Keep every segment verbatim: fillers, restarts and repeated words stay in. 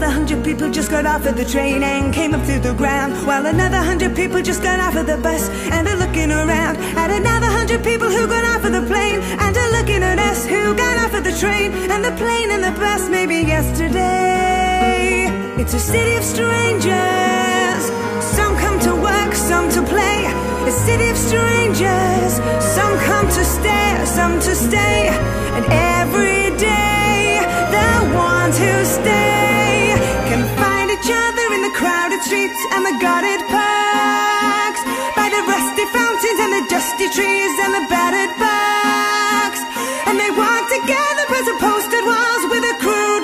another hundred people just got off of the train and came up through the ground, while another hundred people just got off of the bus and are looking around at another hundred people who got off of the plane and are looking at us who got off of the train and the plane and the bus maybe yesterday. It's a city of strangers, some come to work, some to play. A city of strangers, some come to stay, some to stay. And every day the ones who stay can find each other in the crowded streets and the guarded parks, by the rusty fountains and the dusty trees and the battered barks. And they walk together past the posted walls with a crude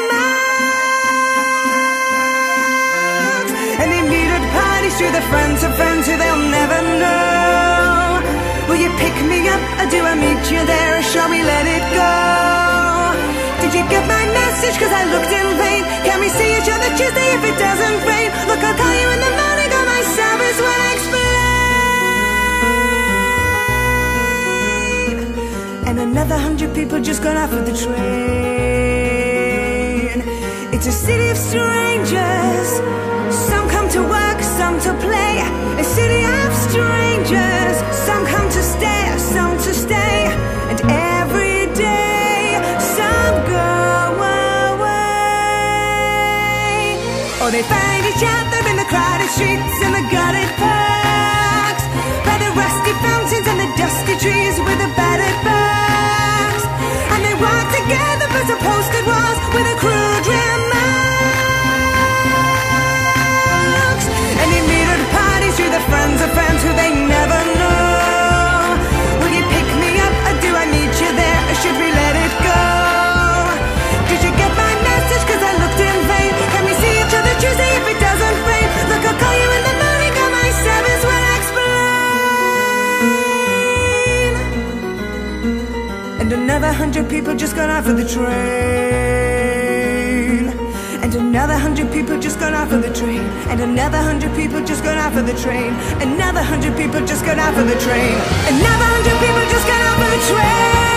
remarks. And they meet at parties through the friends of friends who they'll never know. Will you pick me up or do I meet you there, or shall we let it go? Did you get my message? Cause I looked in vain. Can we see each other Tuesday if it doesn't rain? Look, I'll call you in the morning on my service when I explain. And another hundred people just got off of the train. It's a city of strangers, some come to work, some to play. A city of strangers, some come to stay, some to stay. And every day some go away. Or they find each other in the crowded streets and the guarded parks, by the rusty fountains and the dusty trees with the battered barks. And they walk together past the posted walls with a crude remarks. And they meet at parties through the friends of friends who they never know. Will you pick me up or do I meet you there, or should we let it go? Did you get my message? Cause I looked in vain. Can we see each other Tuesday if it doesn't rain? Look, I'll call you in the morning on my service when I explain. And another hundred people just got off of the train. And another hundred people just got off of the train. And another hundred people just got off of the train. Another hundred people just got off of the train. Another hundred people just got off of the train.